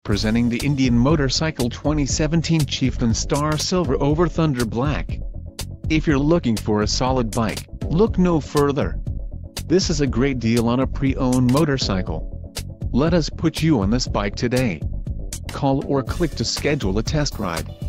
Presenting the Indian Motorcycle 2017 Chieftain Star Silver over Thunder Black. If you're looking for a solid bike, look no further. This is a great deal on a pre-owned motorcycle. Let us put you on this bike today. Call or click to schedule a test ride.